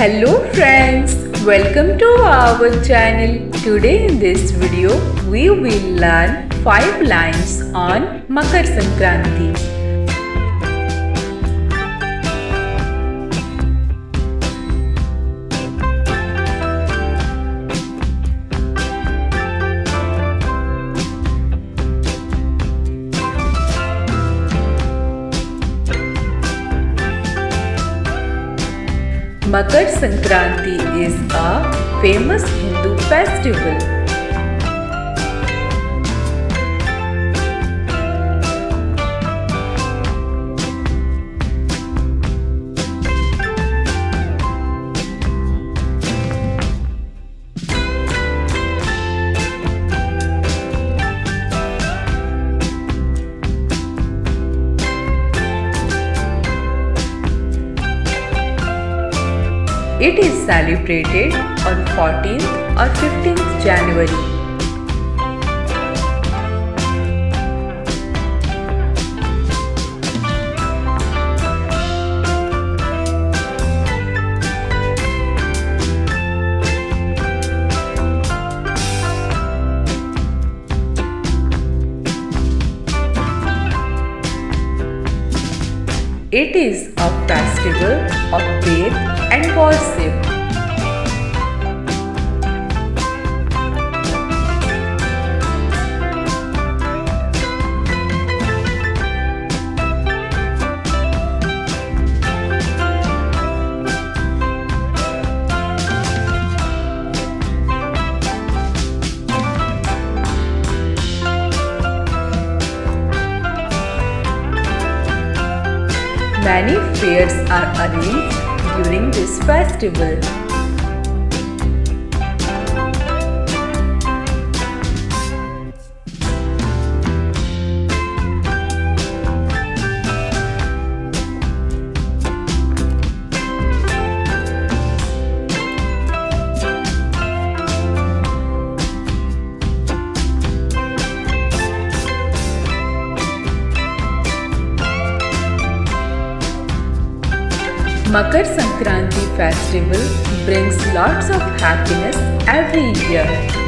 Hello friends, welcome to our channel. Today in this video, we will learn 5 lines on Makar Sankranti. Makar Sankranti is a famous Hindu festival. It is celebrated on 14th or 15th January. It is a festival of faith and worship. Many fairs are arranged during this festival. Makar Sankranti festival brings lots of happiness every year.